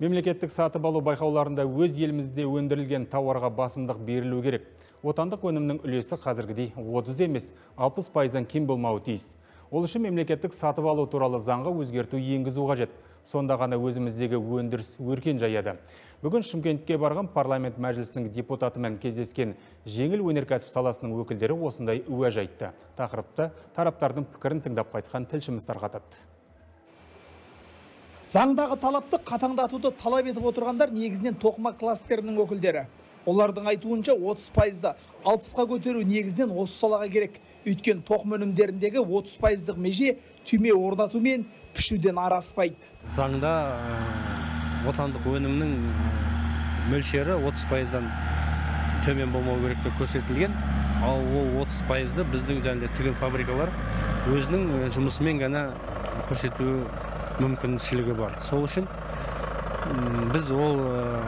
Мемлекеттік сатып алу байқауларында өз елімізде өндірілген тауарға басымдық берілу керек. Отандық өнімнің үлесі қазіргідей 30 емес, 60%-дан кем болмауы тиіс. Ол үшін мемлекеттік сатып алу туралы заңға өзгерту енгізу қажет. Сонда ғана өзіміздегі өндіріс өркен жаяды. Бүгін Шымкентке барған парламент мәжілісінің депутатымен кездескен жеңіл өнеркәсіп саласының өкілдері осындай уәж айтты. Тақырыпты тараптардың пікірін тыңдап қайтқан тілшіміз тарқатады. Заңдағы талапты қатаңдатуды талап етіп отырғандар негізінен тоқыма кластерінің өкілдері. Олардың айтуынша 30%-ды 60-қа көтеру негізінен осы салаға керек. Өйткені тоқым өнімдеріндегі 30%-ық меже түйме орнату мен пішуден араспайды. Заңда отандық өнімнің мөлшері 30%-дан төмен болмау керек деп көрсетілген. Ал ол 30%-ды біздің жаңағы тігін фабрикалар өзінің жұмысымен ғана көрсету мүмкіншілігі бар. Сол үшін біз ол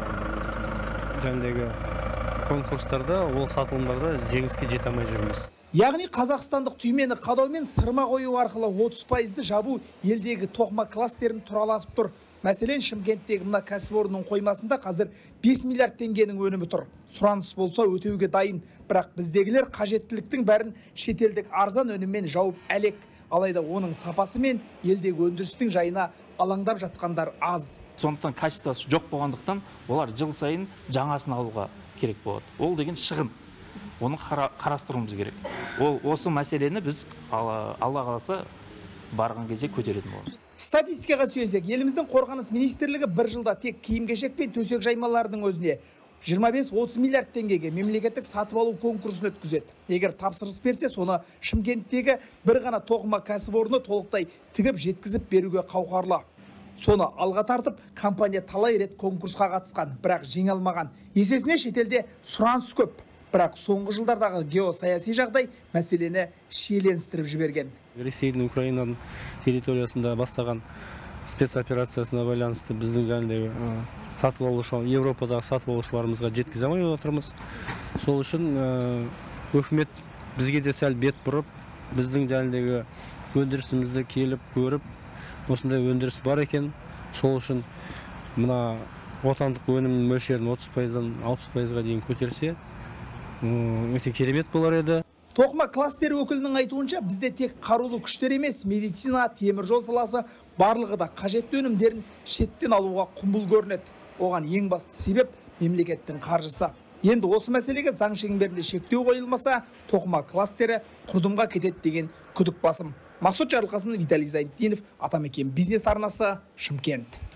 жаңағы конкурстарда, ол сатылымдарда жеңіске жете алмай жүрміз. Яғни қазақстандық түймені қадау мен сырма қою арқылы 30%-ды жабу елдегі тоқыма кластерін тұралатып тұр. Мәселен, Шымкенттегі мына кәсіпорынның қоймасында қазір 5 миллиард теңгенің өнімі тұр. Сұраныс болса өтеуге дайын, бірақ біздегілер қажеттіліктің бәрін шетелдік арзан өніммен жауып әлек. Алайда оның сапасы мен елдегі өндірістің жайына алаңдап жатқандар аз. Сондықтан качествосы жоқ болғандықтан олар жыл сайын жаңасын алуға керек болады. Ол деген шығын. Оны қарастыруымыз керек. Осы мәселені біз Алла қаласа барған кезде көтеретін боламыз. Статистикаға сүйенсек, еліміздің қорғаныс министрлігі бір жылда тек киім-кешек пен төсек жаймаларының өзіне 25-30 миллиард теңгеге мемлекеттік сатып алу конкурсын өткізеді. Егер тапсырыс берсе, соны Шымкенттегі бір ғана тоқыма кәсіпорны толықтай тігіп жеткізіп беруге қауқарлы. Соны алға тартып, компания талай рет конкурсқа қатысқан, бірақ жеңе алмаған. Есесіне шетелде сұраныс көп. Бірақ соңғы жылдардағы геосаяси жағдай мәселені шиеленістіріп жіберген. Ресейдің Украинаның территориясында бастаған спецоперациясына байланысты біздің жаңағы сатып алушылар, Европадағы сатып алушыларымызға жеткізе алмай отырмыз. Сол үшін үкімет бізге де сәл бет бұрып, біздің жаңағы өндірісімізді келіп көріп, осындай өндіріс бар екен. Сол үшін мына отандық өнімнің мөлшерін 30%-дан 60%-ға дейін көтерсе, өте керемет болар еді. Тоқыма кластері өкілінің айтуынша, бізде тек қарулы күштер емес, медицина, темір жол саласы барлығы да қажетті өнімдерін шеттен алуға құмбыл көрінеді. Оған ең басты себеп мемлекеттің қаржысы. Енді осы мәселеге заң шеңберінде шектеу қойылмаса, тоқыма кластері құрдымға кетеді деген күдік басым. Мақсұт Жарылқасын, Виталий Зайнетдинов, Атамекен бизнес арнасы, Шымкент.